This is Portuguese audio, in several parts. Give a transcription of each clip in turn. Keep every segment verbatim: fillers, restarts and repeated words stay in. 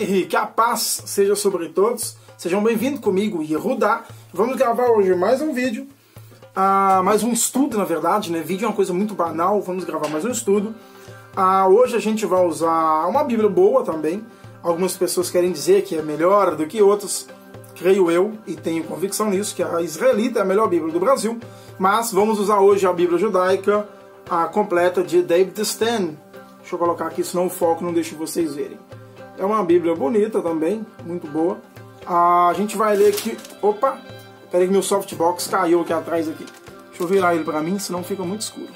e que a paz seja sobre todos. Sejam bem-vindos comigo, Yehudá. Vamos gravar hoje mais um vídeo, uh, mais um estudo, na verdade, né? Vídeo é uma coisa muito banal, vamos gravar mais um estudo. Uh, hoje a gente vai usar uma Bíblia boa também. Algumas pessoas querem dizer que é melhor do que outras, creio eu, e tenho convicção nisso, que a israelita é a melhor Bíblia do Brasil. Mas vamos usar hoje a Bíblia judaica, a completa de David Stan. Deixa eu colocar aqui, senão o foco não deixa vocês verem. É uma Bíblia bonita também, muito boa. A gente vai ler aqui... Opa! Peraí que meu softbox caiu aqui atrás. Aqui. Deixa eu virar ele pra mim, senão fica muito escuro.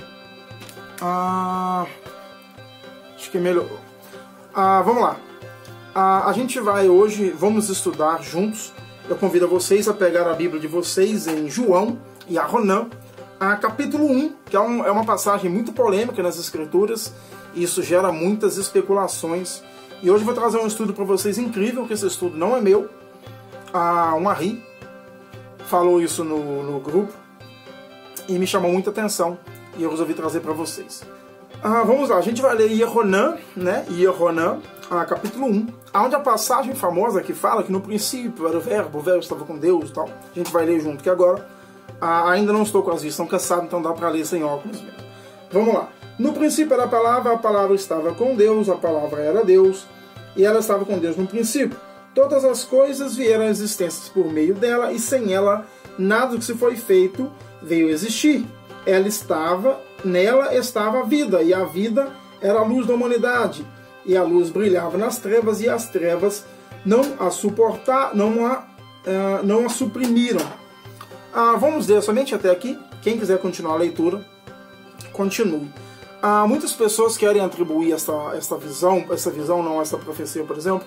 Ah, acho que melhorou. Ah, vamos lá. Ah, a gente vai hoje, vamos estudar juntos. Eu convido vocês a pegar a Bíblia de vocês em João e Aronã, a capítulo um, que é, um, é uma passagem muito polêmica nas Escrituras. E isso gera muitas especulações. E hoje eu vou trazer um estudo para vocês incrível, que esse estudo não é meu. A Marie falou isso no, no grupo e me chamou muita atenção. E eu resolvi trazer para vocês. Ah, vamos lá, a gente vai ler Yeronã, né? Yeronã, a capítulo um, onde a passagem famosa que fala que no princípio era o verbo, o verbo estava com Deus e tal. A gente vai ler junto, que agora ah, ainda não estou com as vistas, estão cansados, então dá para ler sem óculos mesmo. Vamos lá. No princípio era a palavra, a palavra estava com Deus, a palavra era Deus, e ela estava com Deus no princípio. Todas as coisas vieram à existência por meio dela, e sem ela nada do que se foi feito veio a existir. Ela estava, nela estava a vida, e a vida era a luz da humanidade. E a luz brilhava nas trevas, e as trevas não a suportar, não a, uh, não a suprimiram. Uh, vamos ler somente até aqui. Quem quiser continuar a leitura, continue. Ah, muitas pessoas querem atribuir essa, essa visão, essa visão não, essa profecia, por exemplo,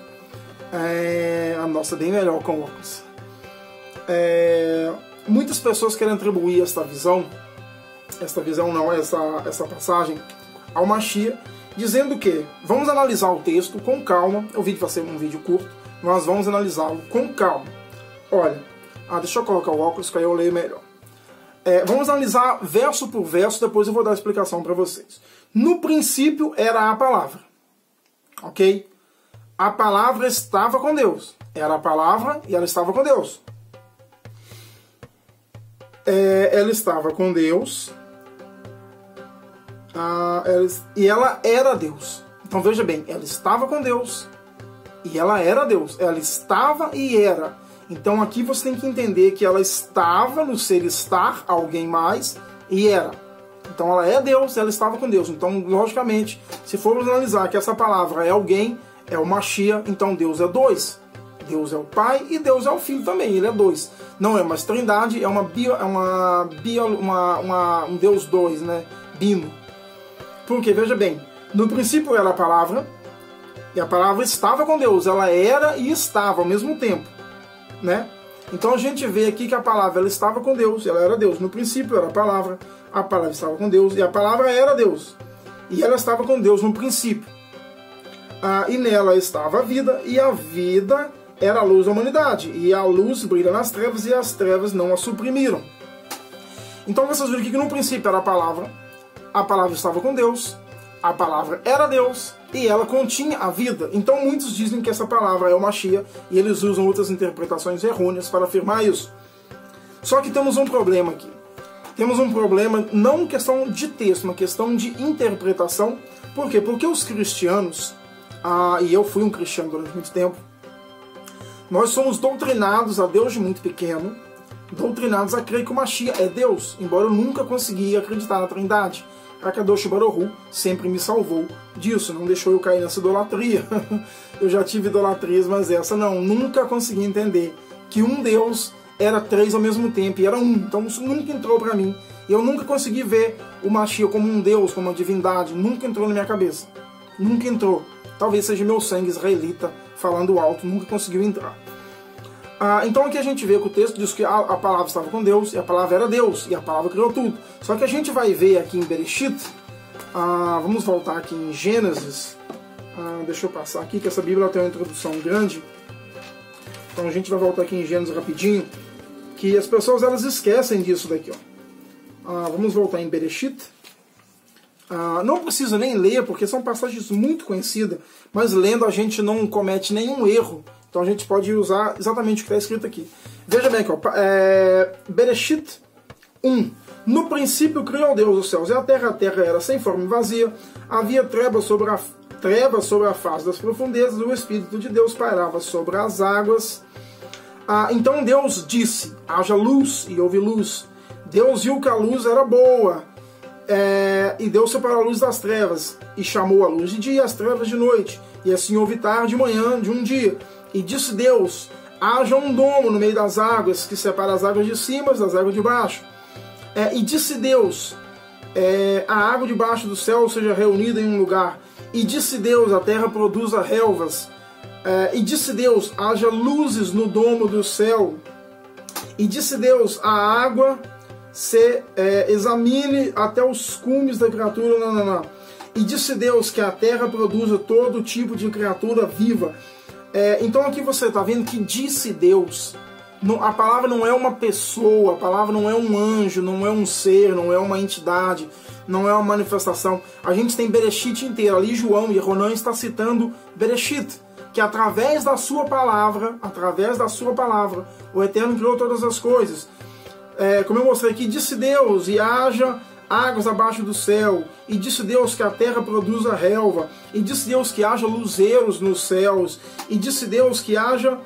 é, a nossa bem melhor com óculos. É, muitas pessoas querem atribuir essa visão, essa visão não, essa, essa passagem ao Mashiach, dizendo que vamos analisar o texto com calma. O vídeo vai ser um vídeo curto, mas vamos analisá-lo com calma. Olha, ah, deixa eu colocar o óculos que aí eu leio melhor. É, vamos analisar verso por verso, depois eu vou dar a explicação para vocês. No princípio era a palavra, ok? A palavra estava com Deus. Era a palavra e ela estava com Deus. É, ela estava com Deus ah, ela, e ela era Deus. Então veja bem, ela estava com Deus e ela era Deus. Ela estava e era. Então aqui você tem que entender que ela estava no ser estar, alguém mais, e era. Então ela é Deus, ela estava com Deus. Então, logicamente, se formos analisar que essa palavra é alguém, é o Mashiach, então Deus é dois. Deus é o Pai e Deus é o Filho também, ele é dois. Não é uma trindade, é uma bio, é uma, bio, uma, uma um Deus dois, né? Bino. Porque, veja bem, no princípio era a palavra, e a palavra estava com Deus, ela era e estava ao mesmo tempo. Né? Então a gente vê aqui que a palavra ela estava com Deus, ela era Deus. No princípio era a palavra, a palavra estava com Deus e a palavra era Deus. E ela estava com Deus no princípio. Ah, e nela estava a vida, e a vida era a luz da humanidade. E a luz brilha nas trevas, e as trevas não a suprimiram. Então vocês viram aqui que no princípio era a palavra, a palavra estava com Deus, a palavra era Deus e ela continha a vida. Então muitos dizem que essa palavra é o Mashiach e eles usam outras interpretações errôneas para afirmar isso. Só que temos um problema aqui. Temos um problema não questão de texto, uma questão de interpretação. Por quê? Porque os cristianos, ah, e eu fui um cristiano durante muito tempo, nós somos doutrinados a Deus de muito pequeno, doutrinados a crer que o Mashiach é Deus, embora eu nunca consegui acreditar na Trindade. Akadosh Baruch Hu sempre me salvou disso, não deixou eu cair nessa idolatria. Eu já tive idolatrias, mas essa não. Nunca consegui entender que um Deus era três ao mesmo tempo, e era um. Então isso nunca entrou pra mim. Eu nunca consegui ver o Mashiach como um Deus, como uma divindade. Nunca entrou na minha cabeça. Nunca entrou. Talvez seja meu sangue israelita falando alto, nunca conseguiu entrar. Ah, então aqui a gente vê que o texto diz que a, a palavra estava com Deus, e a palavra era Deus, e a palavra criou tudo. Só que a gente vai ver aqui em Bereshit, ah, vamos voltar aqui em Gênesis, ah, deixa eu passar aqui, que essa Bíblia tem uma introdução grande. Então a gente vai voltar aqui em Gênesis rapidinho, que as pessoas elas esquecem disso daqui. Ó. Ah, vamos voltar em Bereshit, Uh, não precisa nem ler, porque são passagens muito conhecidas, mas lendo a gente não comete nenhum erro. Então a gente pode usar exatamente o que está escrito aqui. Veja bem aqui, ó, é, Bereshit um. No princípio criou Deus os céus e a terra, a terra era sem forma e vazia, havia trevas sobre a, trevas sobre a face das profundezas, o Espírito de Deus pairava sobre as águas. Ah, então Deus disse, haja luz, e houve luz. Deus viu que a luz era boa, é, e Deus separou a luz das trevas, e chamou a luz de dia e as trevas de noite. E assim houve tarde e manhã de um dia. E disse Deus, haja um domo no meio das águas, que separa as águas de cima das águas de baixo. É, e disse Deus, é, a água debaixo do céu seja reunida em um lugar. E disse Deus, a terra produza relvas. É, e disse Deus, haja luzes no domo do céu. E disse Deus, a água se é, examine até os cumes da criatura. Não, não, não. E disse Deus que a terra produza todo tipo de criatura viva. É, então aqui você está vendo que disse Deus. Não, a palavra não é uma pessoa, a palavra não é um anjo, não é um ser, não é uma entidade, não é uma manifestação. A gente tem Bereshit inteiro. Ali João e Ronan está citando Bereshit, que através da sua palavra, através da sua palavra, o Eterno criou todas as coisas. É, como eu mostrei aqui, disse Deus, e haja águas abaixo do céu, e disse Deus que a terra produza relva, e disse Deus que haja luzeiros nos céus, e disse Deus que haja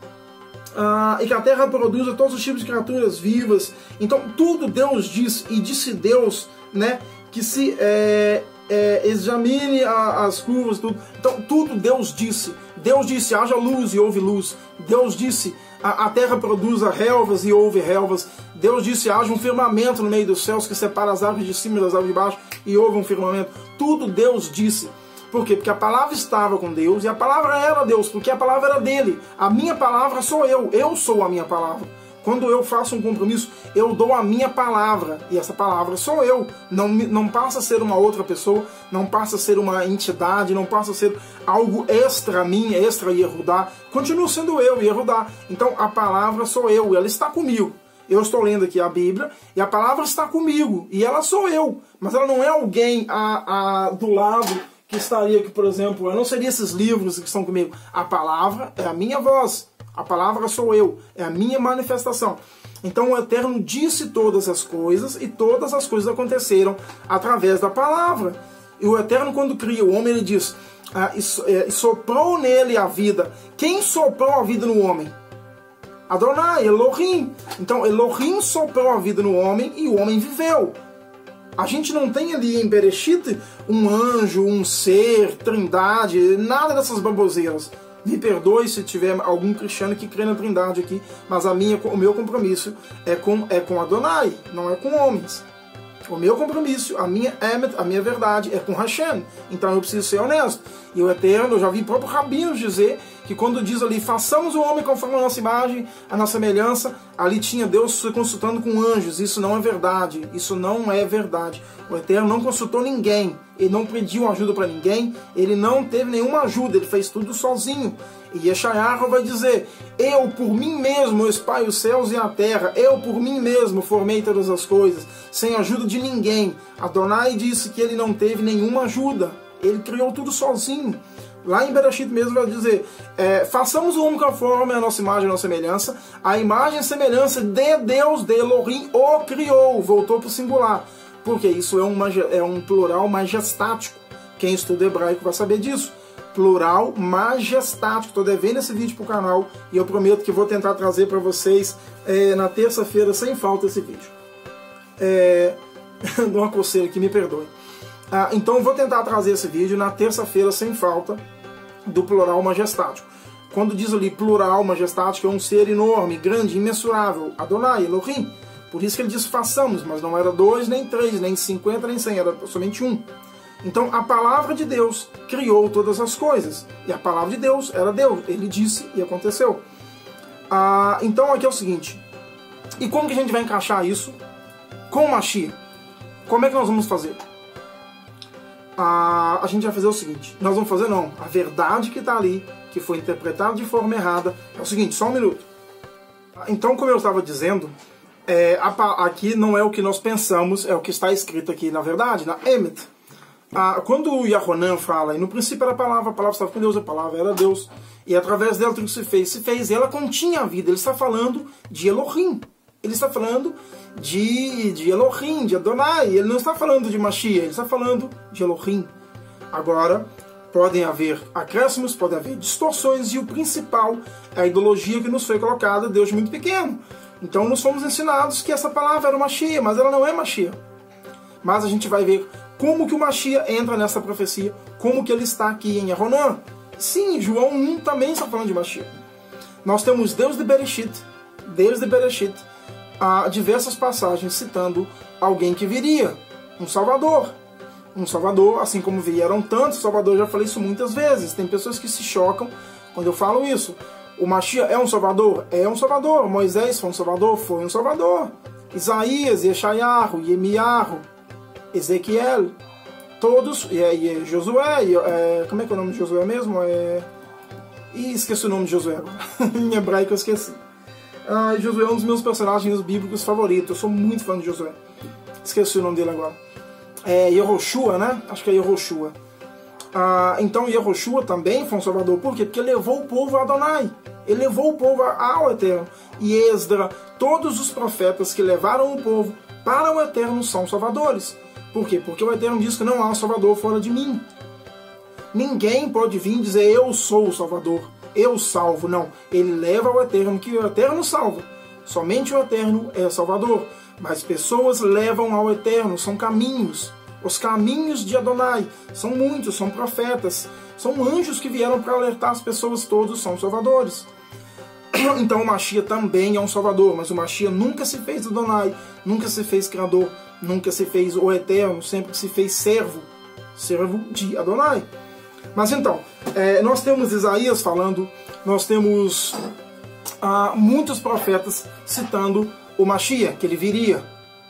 uh, e que a terra produza todos os tipos de criaturas vivas. Então tudo Deus disse, e disse Deus, né, que se é, é, examine a, as curvas, tudo. Então tudo Deus disse. Deus disse, haja luz e houve luz. Deus disse, a, a terra produza relvas e houve relvas. Deus disse, haja um firmamento no meio dos céus que separa as árvores de cima das árvores de baixo, e houve um firmamento. Tudo Deus disse. Por quê? Porque a palavra estava com Deus, e a palavra era Deus, porque a palavra era dele. A minha palavra sou eu, eu sou a minha palavra. Quando eu faço um compromisso, eu dou a minha palavra, e essa palavra sou eu. Não, não passa a ser uma outra pessoa, não passa a ser uma entidade, não passa a ser algo extra a mim, extra Yehudá. Continua sendo eu, Yehudá. Então a palavra sou eu, ela está comigo. Eu estou lendo aqui a Bíblia, e a palavra está comigo, e ela sou eu. Mas ela não é alguém a, a, do lado que estaria aqui, por exemplo, eu não seria esses livros que estão comigo. A palavra é a minha voz. A palavra sou eu, é a minha manifestação. Então o Eterno disse todas as coisas, e todas as coisas aconteceram através da palavra. E o Eterno, quando cria o homem, ele diz, ah, e soprou nele a vida. Quem soprou a vida no homem? Adonai, Elohim. Então Elohim soprou a vida no homem, e o homem viveu. A gente não tem ali em Bereshit um anjo, um ser, trindade, nada dessas baboseiras. Me perdoe se tiver algum cristiano que crê na trindade aqui, mas a minha, o meu compromisso é com, é com Adonai, não é com homens. O meu compromisso, a minha emet, a minha verdade é com Hashem. Então eu preciso ser honesto. E o Eterno, eu já vi próprios rabinos dizer que quando diz ali, façamos o homem conforme a nossa imagem, a nossa semelhança, ali tinha Deus se consultando com anjos. Isso não é verdade. Isso não é verdade. O Eterno não consultou ninguém. Ele não pediu ajuda para ninguém. Ele não teve nenhuma ajuda. Ele fez tudo sozinho. E Yeshayahu vai dizer, eu por mim mesmo espalho os céus e a terra, eu por mim mesmo formei todas as coisas, sem ajuda de ninguém. Adonai disse que ele não teve nenhuma ajuda, ele criou tudo sozinho. Lá em Bereshit mesmo vai dizer, é, façamos o homem conforme a nossa imagem e a nossa semelhança, a imagem e a semelhança de Deus, de Elohim, o criou, voltou para o singular, porque isso é um, é um plural majestático. Quem estuda hebraico vai saber disso. Plural majestático. Estou devendo esse vídeo para o canal, e eu prometo que vou tentar trazer para vocês é, na terça-feira sem falta esse vídeo. É... Dou uma coceira aqui, me perdoe. Ah, então eu vou tentar trazer esse vídeo na terça-feira sem falta do plural majestático. Quando diz ali plural majestático, é um ser enorme, grande, imensurável, Adonai, Elohim. Por isso que ele diz façamos, mas não era dois, nem três, nem cinquenta, nem cem, era somente um. Então a palavra de Deus criou todas as coisas. E a palavra de Deus era Deus. Ele disse e aconteceu. Ah, então aqui é o seguinte. E como que a gente vai encaixar isso com o Mashiach? Como é que nós vamos fazer? Ah, a gente vai fazer o seguinte. Nós vamos fazer não. A verdade que está ali, que foi interpretada de forma errada, é o seguinte, só um minuto. Então, como eu estava dizendo, é, aqui não é o que nós pensamos, é o que está escrito aqui na verdade, na Emet. Ah, quando o Yahonan fala, e no princípio era a palavra, a palavra estava com Deus, a palavra era Deus, e através dela tudo que se fez, se fez, e ela continha a vida. Ele está falando de Elohim. Ele está falando de, de Elohim, de Adonai. Ele não está falando de Mashiach, ele está falando de Elohim. Agora, podem haver acréscimos, podem haver distorções, e o principal é a ideologia que nos foi colocada, Deus muito pequeno. Então nós fomos ensinados que essa palavra era o Mashiach, mas ela não é Mashiach. Mas a gente vai ver como que o Mashiach entra nessa profecia, como que ele está aqui em Yahonan. Sim, João um também está falando de Mashiach. Nós temos Deus de Bereshit, Deus de Bereshit, há diversas passagens citando alguém que viria, um Salvador. Um Salvador, assim como vieram tantos Salvador, já falei isso muitas vezes. Tem pessoas que se chocam quando eu falo isso. O Mashiach é um Salvador? É um Salvador. Moisés foi um Salvador? Foi um Salvador. Isaías, Yeshayahu, Yemiyahu, Ezequiel, todos, e, e Josué, e, é, como é que é o nome de Josué mesmo? É... Ih, esqueci o nome de Josué. Em hebraico eu esqueci. Ah, Josué é um dos meus personagens bíblicos favoritos. Eu sou muito fã de Josué. Esqueci o nome dele agora. É Yehoshua, né? Acho que é Yehoshua. Ah, então Yehoshua também foi um Salvador. Por quê? Porque levou o povo a Adonai. Ele levou o povo ao Eterno. E Esdra, todos os profetas que levaram o povo para o Eterno são salvadores. Por quê? Porque o Eterno diz que não há um Salvador fora de mim. Ninguém pode vir dizer eu sou o Salvador, eu salvo. Não, ele leva ao Eterno, que o Eterno salva. Somente o Eterno é Salvador. Mas pessoas levam ao Eterno, são caminhos. Os caminhos de Adonai são muitos, são profetas, são anjos que vieram para alertar as pessoas, todos são salvadores. Então o Mashiach também é um Salvador, mas o Mashiach nunca se fez Adonai, nunca se fez Criador, nunca se fez o Eterno, sempre se fez servo, servo de Adonai. Mas então, é, nós temos Isaías falando, nós temos ah, muitos profetas citando o Mashiach, que ele viria.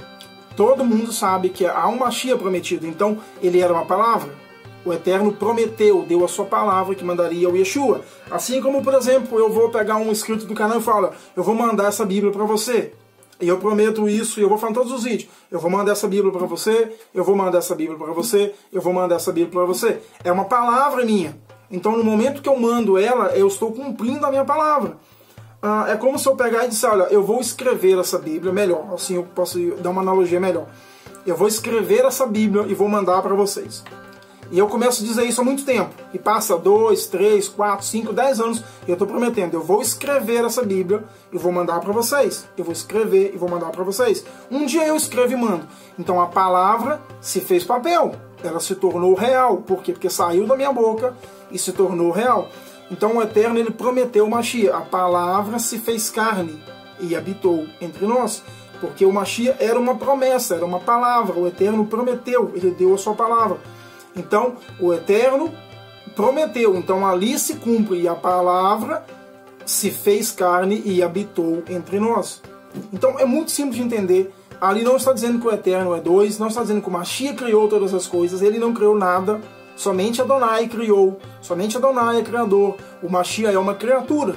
Todo mundo sabe que há um Mashiach prometido, então ele era uma palavra. O Eterno prometeu, deu a sua palavra que mandaria o Yeshua. Assim como, por exemplo, eu vou pegar um escrito do canal e falar, eu vou mandar essa Bíblia para você. E eu prometo isso, e eu vou falar em todos os vídeos. Eu vou mandar essa Bíblia para você, eu vou mandar essa Bíblia para você, eu vou mandar essa Bíblia para você. É uma palavra minha. Então, no momento que eu mando ela, eu estou cumprindo a minha palavra. Ah, é como se eu pegar e disser, olha, eu vou escrever essa Bíblia melhor. Assim eu posso dar uma analogia melhor. Eu vou escrever essa Bíblia e vou mandar para vocês. E eu começo a dizer isso há muito tempo. E passa dois, três, quatro, cinco, dez anos. E eu estou prometendo, eu vou escrever essa Bíblia e vou mandar para vocês. Eu vou escrever e vou mandar para vocês. Um dia eu escrevo e mando. Então a palavra se fez papel. Ela se tornou real. Por quê? Porque saiu da minha boca e se tornou real. Então o Eterno, ele prometeu o Mashiach. A palavra se fez carne e habitou entre nós. Porque o Mashiach era uma promessa, era uma palavra. O Eterno prometeu, ele deu a sua palavra. Então, o Eterno prometeu, então ali se cumpre, e a palavra se fez carne e habitou entre nós. Então, é muito simples de entender. Ali não está dizendo que o Eterno é dois, não está dizendo que o Mashiach criou todas as coisas, ele não criou nada, somente Adonai criou, somente Adonai é criador, o Mashiach é uma criatura.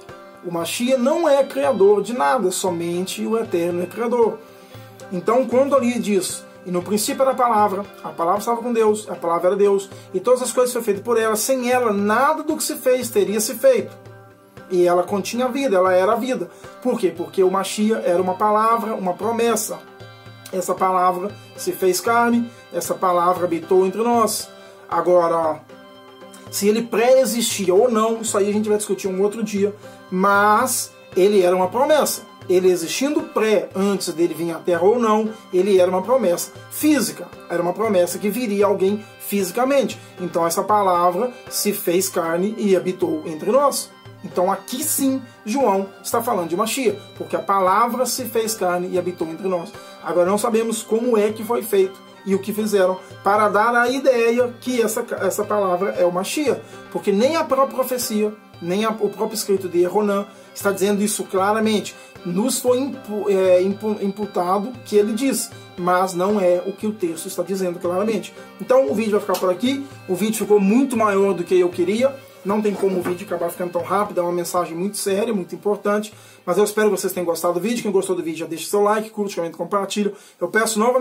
O Mashiach não é criador de nada, somente o Eterno é criador. Então, quando ali diz... E no princípio era a palavra, a palavra estava com Deus, a palavra era Deus, e todas as coisas foram feitas por ela, sem ela nada do que se fez teria se feito. E ela continha a vida, ela era a vida. Por quê? Porque o Mashiach era uma palavra, uma promessa. Essa palavra se fez carne, essa palavra habitou entre nós. Agora, se ele pré-existia ou não, isso aí a gente vai discutir um outro dia, mas ele era uma promessa. Ele existindo pré, antes dele vir à Terra ou não, ele era uma promessa física. Era uma promessa que viria alguém fisicamente. Então essa palavra se fez carne e habitou entre nós. Então aqui sim, João está falando de Mashiach, porque a palavra se fez carne e habitou entre nós. Agora não sabemos como é que foi feito e o que fizeram para dar a ideia que essa, essa palavra é o Mashiach. Porque nem a própria profecia, nem a, o próprio escrito de Yehonan está dizendo isso claramente. Nos foi impu, é, impu, imputado que ele diz, mas não é o que o texto está dizendo claramente. Então o vídeo vai ficar por aqui. O vídeo ficou muito maior do que eu queria. Não tem como o vídeo acabar ficando tão rápido. É uma mensagem muito séria, muito importante. Mas eu espero que vocês tenham gostado do vídeo. Quem gostou do vídeo já deixa seu like, curte, comenta, compartilha. Eu peço novamente,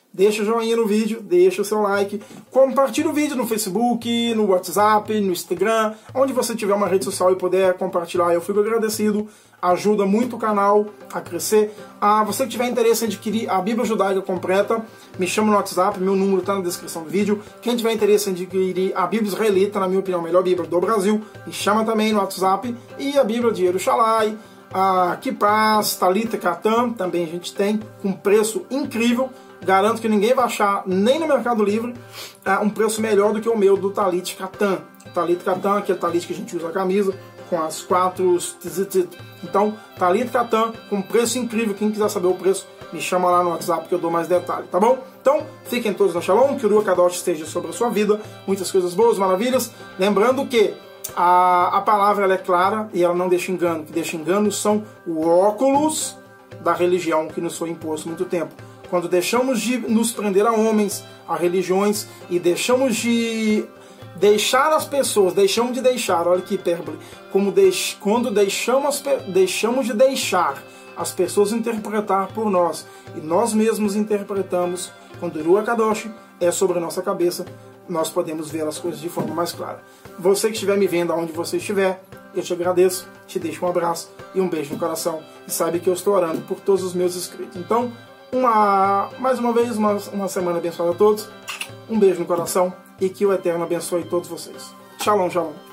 deixa o joinha no vídeo, deixa o seu like, compartilha o vídeo no Facebook, no WhatsApp, no Instagram, onde você tiver uma rede social e puder compartilhar, eu fico agradecido, ajuda muito o canal a crescer. Ah, você que tiver interesse em adquirir a Bíblia Judaica completa, me chama no WhatsApp, meu número está na descrição do vídeo. Quem tiver interesse em adquirir a Bíblia Israelita, na minha opinião, a melhor Bíblia do Brasil, me chama também no WhatsApp. E a Bíblia de Yerushalayim, a Kipaz, Talita Katan, também a gente tem, com preço incrível. Garanto que ninguém vai achar, nem no Mercado Livre, um preço melhor do que o meu do Talit Katan. Talit Katan, aquele talit que a gente usa a camisa, com as quatro tzitzit. Então, Talit Katan, com preço incrível. Quem quiser saber o preço, me chama lá no WhatsApp que eu dou mais detalhes, tá bom? Então, fiquem todos no Shalom, que o Ruach Kadosh esteja sobre a sua vida, muitas coisas boas, maravilhas. Lembrando que a, a palavra ela é clara e ela não deixa engano. O que deixa engano são os óculos da religião que nos foi imposto há muito tempo. Quando deixamos de nos prender a homens, a religiões, e deixamos de deixar as pessoas, deixamos de deixar, olha que hipérbole, como deix, quando deixamos, deixamos de deixar as pessoas interpretar por nós, e nós mesmos interpretamos, quando o Ruach Kadosh é sobre a nossa cabeça, nós podemos ver as coisas de forma mais clara. Você que estiver me vendo aonde você estiver, eu te agradeço, te deixo um abraço e um beijo no coração, e saiba que eu estou orando por todos os meus inscritos. Então, uma, mais uma vez, uma, uma semana abençoada a todos, um beijo no coração, e que o Eterno abençoe todos vocês. Shalom, shalom.